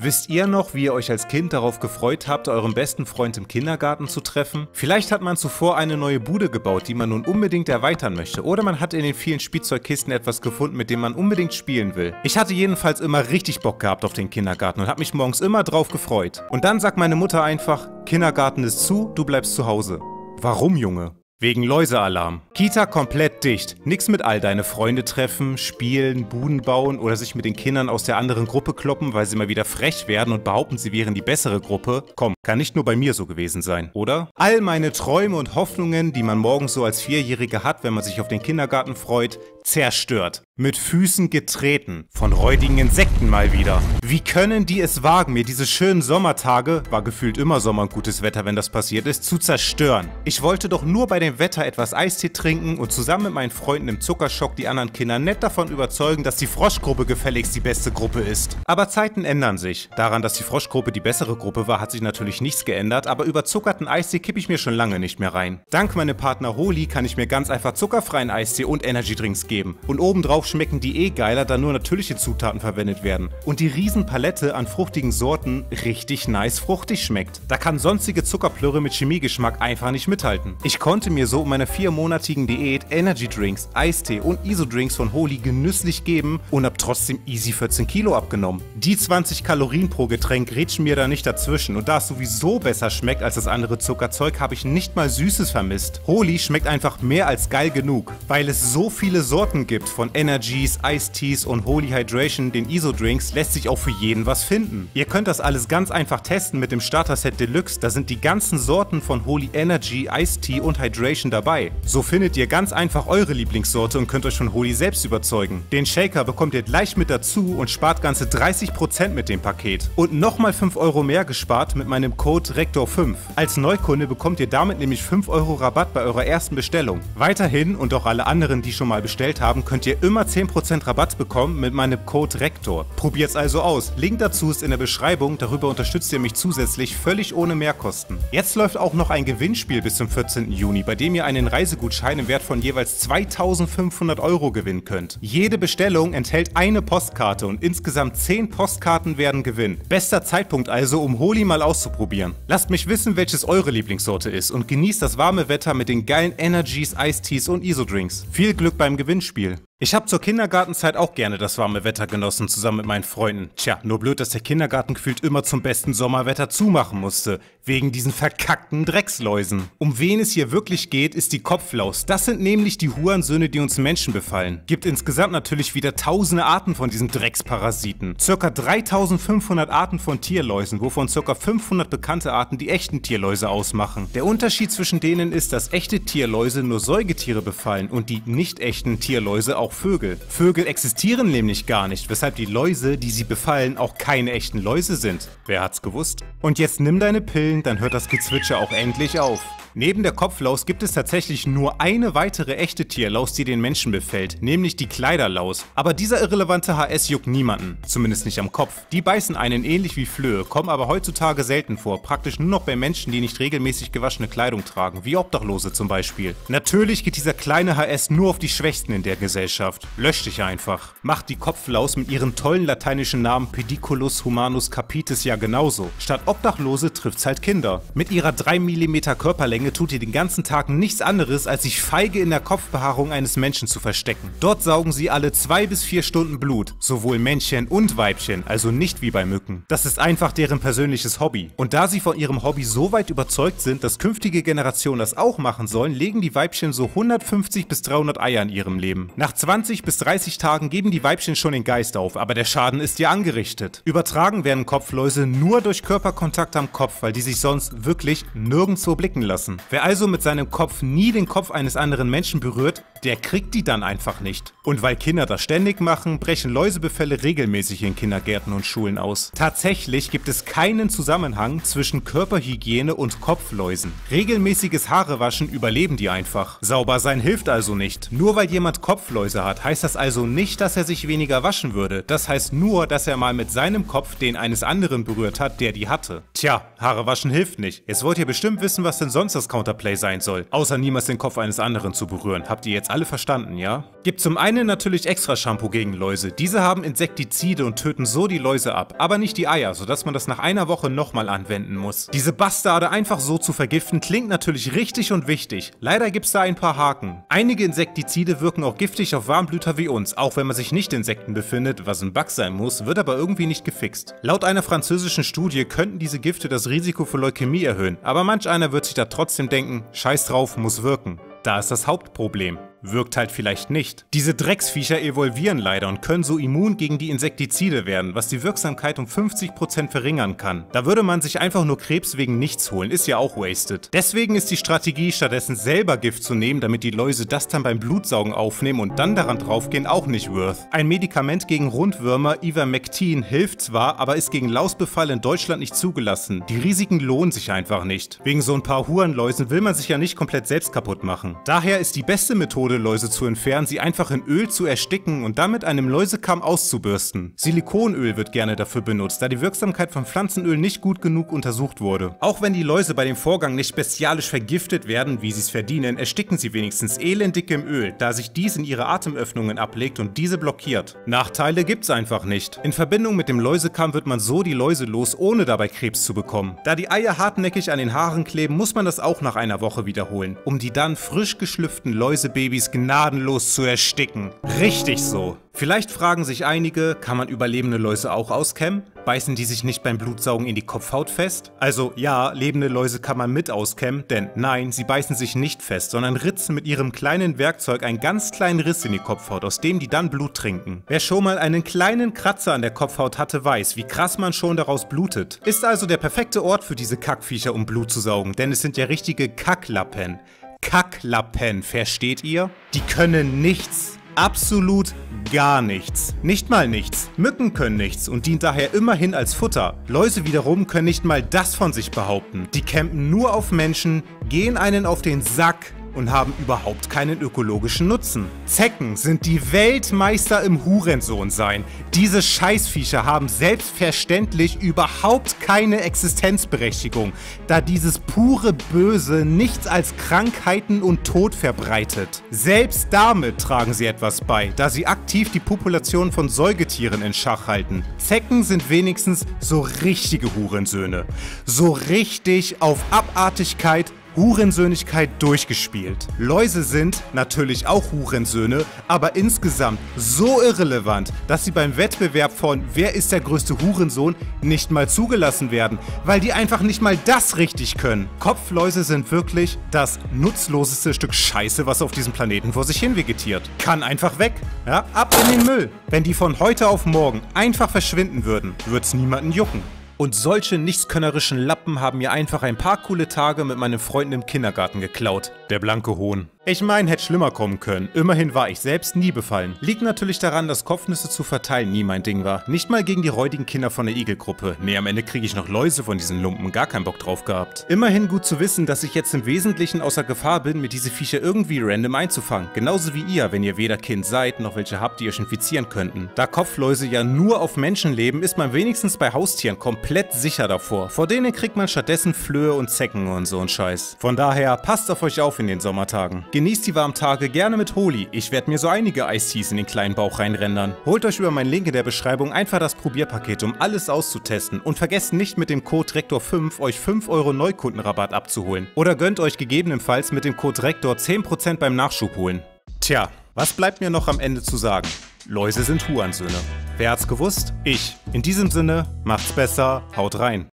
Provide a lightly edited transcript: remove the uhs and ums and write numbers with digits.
Wisst ihr noch, wie ihr euch als Kind darauf gefreut habt, euren besten Freund im Kindergarten zu treffen? Vielleicht hat man zuvor eine neue Bude gebaut, die man nun unbedingt erweitern möchte. Oder man hat in den vielen Spielzeugkisten etwas gefunden, mit dem man unbedingt spielen will. Ich hatte jedenfalls immer richtig Bock gehabt auf den Kindergarten und habe mich morgens immer drauf gefreut. Und dann sagt meine Mutter einfach, Kindergarten ist zu, du bleibst zu Hause. Warum, Junge? Wegen Läusealarm. Kita komplett dicht. Nix mit all deine Freunde treffen, spielen, Buden bauen oder sich mit den Kindern aus der anderen Gruppe kloppen, weil sie mal wieder frech werden und behaupten, sie wären die bessere Gruppe. Komm, kann nicht nur bei mir so gewesen sein, oder? All meine Träume und Hoffnungen, die man morgens so als Vierjähriger hat, wenn man sich auf den Kindergarten freut, zerstört. Mit Füßen getreten. Von räudigen Insekten mal wieder. Wie können die es wagen, mir diese schönen Sommertage, war gefühlt immer Sommer und gutes Wetter, wenn das passiert ist, zu zerstören? Ich wollte doch nur bei dem Wetter etwas Eistee trinken und zusammen mit meinen Freunden im Zuckerschock die anderen Kinder nett davon überzeugen, dass die Froschgruppe gefälligst die beste Gruppe ist. Aber Zeiten ändern sich. Daran, dass die Froschgruppe die bessere Gruppe war, hat sich natürlich nichts geändert, aber überzuckerten Eistee kippe ich mir schon lange nicht mehr rein. Dank meinem Partner Holi kann ich mir ganz einfach zuckerfreien Eistee und Energydrinks geben. Und obendrauf schmecken die geiler, da nur natürliche Zutaten verwendet werden. Und die Riesenpalette an fruchtigen Sorten richtig nice fruchtig schmeckt. Da kann sonstige Zuckerplörre mit Chemiegeschmack einfach nicht mithalten. Ich konnte mir so in meiner 4-monatigen Diät Energydrinks, Eistee und Isodrinks von Holi genüsslich geben und hab trotzdem easy 14 Kilo abgenommen. Die 20 Kalorien pro Getränk grätschen mir da nicht dazwischen und da es sowieso besser schmeckt als das andere Zuckerzeug, habe ich nicht mal Süßes vermisst. Holi schmeckt einfach mehr als geil genug, weil es so viele Sorten gibt von Energies, Ice-Teas und Holi Hydration, den Isodrinks, lässt sich auch für jeden was finden. Ihr könnt das alles ganz einfach testen mit dem Starter-Set Deluxe, da sind die ganzen Sorten von Holi Energy, Ice-Tea und Hydration dabei. So findet ihr ganz einfach eure Lieblingssorte und könnt euch von Holi selbst überzeugen. Den Shaker bekommt ihr gleich mit dazu und spart ganze 30% mit dem Paket. Und nochmal 5 Euro mehr gespart mit meinem Code RECTOR5. Als Neukunde bekommt ihr damit nämlich 5 Euro Rabatt bei eurer ersten Bestellung. Weiterhin und auch alle anderen, die schon mal bestellt haben, könnt ihr immer 10% Rabatt bekommen mit meinem Code RECTOR. Probiert's also aus. Link dazu ist in der Beschreibung, darüber unterstützt ihr mich zusätzlich völlig ohne Mehrkosten. Jetzt läuft auch noch ein Gewinnspiel bis zum 14. Juni, bei dem ihr einen Reisegutschein im Wert von jeweils 2500 Euro gewinnen könnt. Jede Bestellung enthält eine Postkarte und insgesamt 10 Postkarten werden gewinnen. Bester Zeitpunkt also, um Holi mal auszuprobieren. Lasst mich wissen, welches eure Lieblingssorte ist und genießt das warme Wetter mit den geilen Energies, Ice-Teas und Isodrinks. Viel Glück beim Gewinnspiel. Ich habe zur Kindergartenzeit auch gerne das warme Wetter genossen, zusammen mit meinen Freunden. Tja, nur blöd, dass der Kindergarten gefühlt immer zum besten Sommerwetter zumachen musste. Wegen diesen verkackten Drecksläusen. Um wen es hier wirklich geht, ist die Kopflaus. Das sind nämlich die Hurensöhne, die uns Menschen befallen. Gibt insgesamt natürlich wieder tausende Arten von diesen Drecksparasiten. Circa 3500 Arten von Tierläusen, wovon circa 500 bekannte Arten die echten Tierläuse ausmachen. Der Unterschied zwischen denen ist, dass echte Tierläuse nur Säugetiere befallen und die nicht echten Tierläuse auch Vögel. Vögel existieren nämlich gar nicht, weshalb die Läuse, die sie befallen, auch keine echten Läuse sind. Wer hat's gewusst? Und jetzt nimm deine Pillen, dann hört das Gezwitscher auch endlich auf. Neben der Kopflaus gibt es tatsächlich nur eine weitere echte Tierlaus, die den Menschen befällt, nämlich die Kleiderlaus. Aber dieser irrelevante HS juckt niemanden, zumindest nicht am Kopf. Die beißen einen ähnlich wie Flöhe, kommen aber heutzutage selten vor, praktisch nur noch bei Menschen, die nicht regelmäßig gewaschene Kleidung tragen, wie Obdachlose zum Beispiel. Natürlich geht dieser kleine HS nur auf die Schwächsten in der Gesellschaft. Lösch dich einfach. Macht die Kopflaus mit ihrem tollen lateinischen Namen Pediculus humanus capitis ja genauso. Statt Obdachlose trifft's halt Kinder. Mit ihrer 3 mm Körperlänge tut ihr den ganzen Tag nichts anderes, als sich feige in der Kopfbehaarung eines Menschen zu verstecken. Dort saugen sie alle 2 bis 4 Stunden Blut, sowohl Männchen und Weibchen, also nicht wie bei Mücken. Das ist einfach deren persönliches Hobby. Und da sie von ihrem Hobby so weit überzeugt sind, dass künftige Generationen das auch machen sollen, legen die Weibchen so 150 bis 300 Eier in ihrem Leben. Nach 20 bis 30 Tagen geben die Weibchen schon den Geist auf, aber der Schaden ist ja angerichtet. Übertragen werden Kopfläuse nur durch Körperkontakt am Kopf, weil die sich sonst wirklich nirgendwo blicken lassen. Wer also mit seinem Kopf nie den Kopf eines anderen Menschen berührt, der kriegt die dann einfach nicht. Und weil Kinder das ständig machen, brechen Läusebefälle regelmäßig in Kindergärten und Schulen aus. Tatsächlich gibt es keinen Zusammenhang zwischen Körperhygiene und Kopfläusen. Regelmäßiges Haarewaschen überleben die einfach. Sauber sein hilft also nicht. Nur weil jemand Kopfläuse hat, heißt das also nicht, dass er sich weniger waschen würde. Das heißt nur, dass er mal mit seinem Kopf den eines anderen berührt hat, der die hatte. Tja, Haare waschen hilft nicht. Jetzt wollt ihr bestimmt wissen, was denn sonst das Counterplay sein soll. Außer niemals den Kopf eines anderen zu berühren. Habt ihr jetzt alle verstanden, ja? Gibt zum einen natürlich extra Shampoo gegen Läuse. Diese haben Insektizide und töten so die Läuse ab, aber nicht die Eier, sodass man das nach einer Woche nochmal anwenden muss. Diese Bastarde einfach so zu vergiften, klingt natürlich richtig und wichtig. Leider gibt's da ein paar Haken. Einige Insektizide wirken auch giftig auf Warmblüter wie uns, auch wenn man sich nicht in Insekten befindet, was ein Bug sein muss, wird aber irgendwie nicht gefixt. Laut einer französischen Studie könnten diese Gifte das Risiko für Leukämie erhöhen, aber manch einer wird sich da trotzdem denken, scheiß drauf, muss wirken. Da ist das Hauptproblem. Wirkt halt vielleicht nicht. Diese Drecksviecher evolvieren leider und können so immun gegen die Insektizide werden, was die Wirksamkeit um 50% verringern kann. Da würde man sich einfach nur Krebs wegen nichts holen, ist ja auch wasted. Deswegen ist die Strategie, stattdessen selber Gift zu nehmen, damit die Läuse das dann beim Blutsaugen aufnehmen und dann daran draufgehen, auch nicht worth. Ein Medikament gegen Rundwürmer, Ivermectin, hilft zwar, aber ist gegen Lausbefall in Deutschland nicht zugelassen. Die Risiken lohnen sich einfach nicht. Wegen so ein paar Hurenläusen will man sich ja nicht komplett selbst kaputt machen. Daher ist die beste Methode, Läuse zu entfernen, sie einfach in Öl zu ersticken und dann mit einem Läusekamm auszubürsten. Silikonöl wird gerne dafür benutzt, da die Wirksamkeit von Pflanzenöl nicht gut genug untersucht wurde. Auch wenn die Läuse bei dem Vorgang nicht bestialisch vergiftet werden, wie sie es verdienen, ersticken sie wenigstens elendig im Öl, da sich dies in ihre Atemöffnungen ablegt und diese blockiert. Nachteile gibt's einfach nicht. In Verbindung mit dem Läusekamm wird man so die Läuse los, ohne dabei Krebs zu bekommen. Da die Eier hartnäckig an den Haaren kleben, muss man das auch nach einer Woche wiederholen, um die dann frisch geschlüpften Läusebabys gnadenlos zu ersticken. Richtig so. Vielleicht fragen sich einige, kann man überlebende Läuse auch auskämmen? Beißen die sich nicht beim Blutsaugen in die Kopfhaut fest? Also ja, lebende Läuse kann man mit auskämmen, denn nein, sie beißen sich nicht fest, sondern ritzen mit ihrem kleinen Werkzeug einen ganz kleinen Riss in die Kopfhaut, aus dem die dann Blut trinken. Wer schon mal einen kleinen Kratzer an der Kopfhaut hatte, weiß, wie krass man schon daraus blutet. Ist also der perfekte Ort für diese Kackviecher, um Blut zu saugen, denn es sind ja richtige Kacklappen. Kacklappen, versteht ihr? Die können nichts. Absolut gar nichts. Nicht mal nichts. Mücken können nichts und dienen daher immerhin als Futter. Läuse wiederum können nicht mal das von sich behaupten. Die campen nur auf Menschen, gehen einen auf den Sack und haben überhaupt keinen ökologischen Nutzen. Zecken sind die Weltmeister im Hurensohnsein. Diese Scheißviecher haben selbstverständlich überhaupt keine Existenzberechtigung, da dieses pure Böse nichts als Krankheiten und Tod verbreitet. Selbst damit tragen sie etwas bei, da sie aktiv die Population von Säugetieren in Schach halten. Zecken sind wenigstens so richtige Hurensöhne. So richtig auf Abartigkeit, Hurensöhnigkeit durchgespielt. Läuse sind natürlich auch Hurensöhne, aber insgesamt so irrelevant, dass sie beim Wettbewerb von Wer ist der größte Hurensohn nicht mal zugelassen werden, weil die einfach nicht mal das richtig können. Kopfläuse sind wirklich das nutzloseste Stück Scheiße, was auf diesem Planeten vor sich hin vegetiert. Kann einfach weg. Ja, ab in den Müll. Wenn die von heute auf morgen einfach verschwinden würden, wird's niemanden jucken. Und solche nichtskönnerischen Lappen haben mir einfach ein paar coole Tage mit meinen Freunden im Kindergarten geklaut. Der blanke Hohn. Ich meine, hätte schlimmer kommen können. Immerhin war ich selbst nie befallen. Liegt natürlich daran, dass Kopfnüsse zu verteilen nie mein Ding war. Nicht mal gegen die räudigen Kinder von der Igelgruppe. Nee, am Ende kriege ich noch Läuse von diesen Lumpen. Gar keinen Bock drauf gehabt. Immerhin gut zu wissen, dass ich jetzt im Wesentlichen außer Gefahr bin, mir diese Viecher irgendwie random einzufangen. Genauso wie ihr, wenn ihr weder Kind seid, noch welche habt, die euch infizieren könnten. Da Kopfläuse ja nur auf Menschen leben, ist man wenigstens bei Haustieren komplett sicher davor. Vor denen kriegt man stattdessen Flöhe und Zecken und so ein Scheiß. Von daher, passt auf euch auf in den Sommertagen. Genießt die warmen Tage gerne mit Holi. Ich werde mir so einige Eistees in den kleinen Bauch reinrendern. Holt euch über meinen Link in der Beschreibung einfach das Probierpaket, um alles auszutesten. Und vergesst nicht mit dem Code REKTOR5 euch 5 € Neukundenrabatt abzuholen. Oder gönnt euch gegebenenfalls mit dem Code REKTOR 10% beim Nachschub holen. Tja, was bleibt mir noch am Ende zu sagen? Läuse sind Hurensöhne. Wer hat's gewusst? Ich. In diesem Sinne, macht's besser, haut rein.